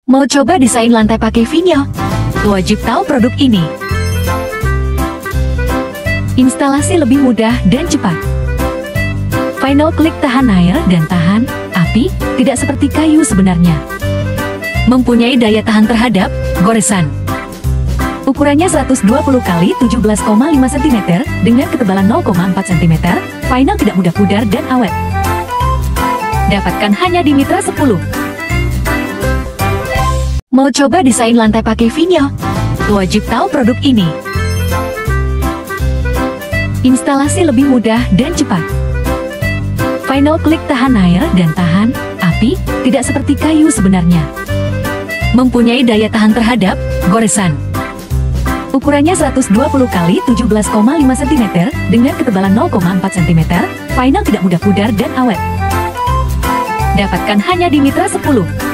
Mau coba desain lantai pakai Vinyl? Wajib tahu produk ini. Instalasi lebih mudah dan cepat. Vinyl Click tahan air dan tahan api, tidak seperti kayu sebenarnya. Mempunyai daya tahan terhadap goresan. Ukurannya 120 x 17,5 cm dengan ketebalan 0,4 cm. Vinyl tidak mudah pudar dan awet. Dapatkan hanya di Mitra 10. Mau coba desain lantai pakai Vinyl? Wajib tahu produk ini. Instalasi lebih mudah dan cepat. Vinyl Click tahan air dan tahan api, tidak seperti kayu sebenarnya. Mempunyai daya tahan terhadap goresan. Ukurannya 120 x 17,5 cm dengan ketebalan 0,4 cm. Vinyl tidak mudah pudar dan awet. Dapatkan hanya di Mitra 10.